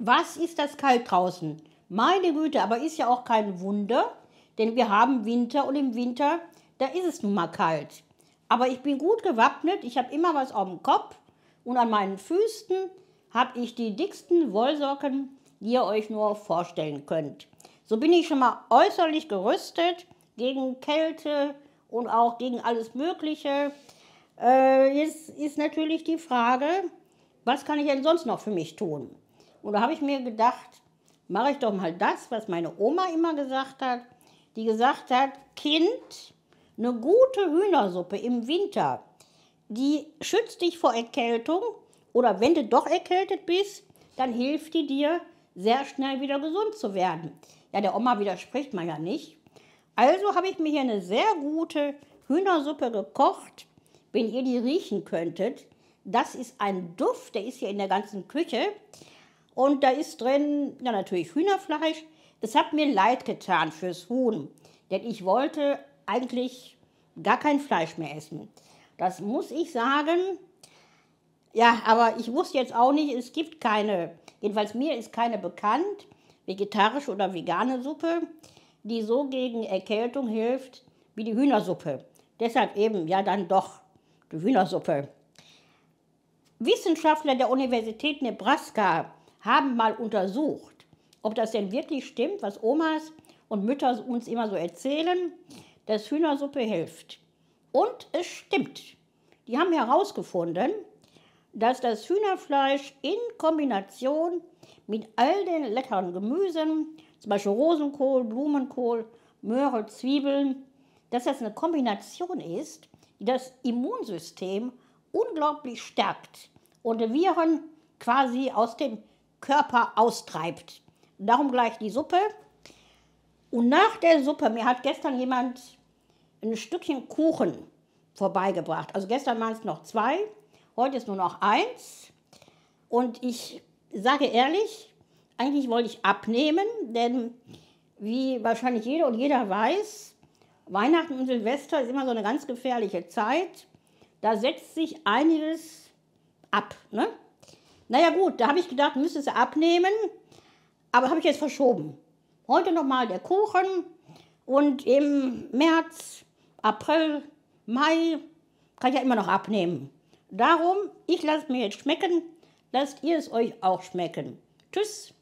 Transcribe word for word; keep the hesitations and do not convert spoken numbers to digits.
Was ist das kalt draußen? Meine Güte, aber ist ja auch kein Wunder, denn wir haben Winter und im Winter, da ist es nun mal kalt. Aber ich bin gut gewappnet, ich habe immer was auf dem Kopf und an meinen Füßen habe ich die dicksten Wollsocken, die ihr euch nur vorstellen könnt. So bin ich schon mal äußerlich gerüstet gegen Kälte und auch gegen alles Mögliche. Äh, jetzt ist natürlich die Frage, was kann ich denn sonst noch für mich tun? Und da habe ich mir gedacht, mache ich doch mal das, was meine Oma immer gesagt hat. Die gesagt hat, Kind, eine gute Hühnersuppe im Winter, die schützt dich vor Erkältung. Oder wenn du doch erkältet bist, dann hilft die dir, sehr schnell wieder gesund zu werden. Ja, der Oma widerspricht man ja nicht. Also habe ich mir hier eine sehr gute Hühnersuppe gekocht. Wenn ihr die riechen könntet, das ist ein Duft, der ist hier in der ganzen Küche. Und da ist drin, ja natürlich Hühnerfleisch. Es hat mir leid getan fürs Huhn, denn ich wollte eigentlich gar kein Fleisch mehr essen. Das muss ich sagen. Ja, aber ich wusste jetzt auch nicht, es gibt keine, jedenfalls mir ist keine bekannt, vegetarische oder vegane Suppe, die so gegen Erkältung hilft wie die Hühnersuppe. Deshalb eben, ja dann doch, die Hühnersuppe. Wissenschaftler der Universität Nebraska haben mal untersucht, ob das denn wirklich stimmt, was Omas und Mütter uns immer so erzählen, dass Hühnersuppe hilft. Und es stimmt. Die haben herausgefunden, dass das Hühnerfleisch in Kombination mit all den leckeren Gemüsen, zum Beispiel Rosenkohl, Blumenkohl, Möhre, Zwiebeln, dass das eine Kombination ist, die das Immunsystem unglaublich stärkt und die Viren quasi aus dem Körper austreibt. Darum gleich die Suppe. Und nach der Suppe, mir hat gestern jemand ein Stückchen Kuchen vorbeigebracht. Also gestern waren es noch zwei, heute ist nur noch eins. Und ich sage ehrlich, eigentlich wollte ich abnehmen, denn wie wahrscheinlich jeder und jeder weiß, Weihnachten und Silvester ist immer so eine ganz gefährliche Zeit. Da setzt sich einiges ab. Ne? Naja gut, da habe ich gedacht, müsste es abnehmen, aber habe ich jetzt verschoben. Heute nochmal der Kuchen und im März, April, Mai kann ich ja immer noch abnehmen. Darum, ich lasse es mir jetzt schmecken, lasst ihr es euch auch schmecken. Tschüss!